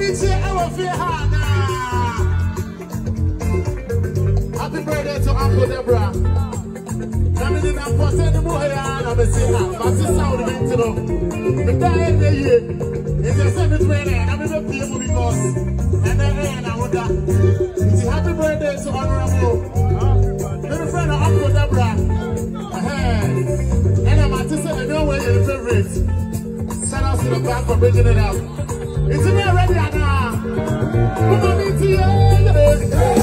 Happy birthday to Uncle Debrah. I'm in the unforgettable here, and I'm saying that. But this sound of it, you know. The guy in the year, it's a 720, and I'm in the PM because, and then I wonder, it's a happy birthday to Honorable. Little friend of Uncle Debrah. And I'm at this, and no way you're the favorite. Shout out to the band for bringing it up. It's me already, Anna. Come on, it's here.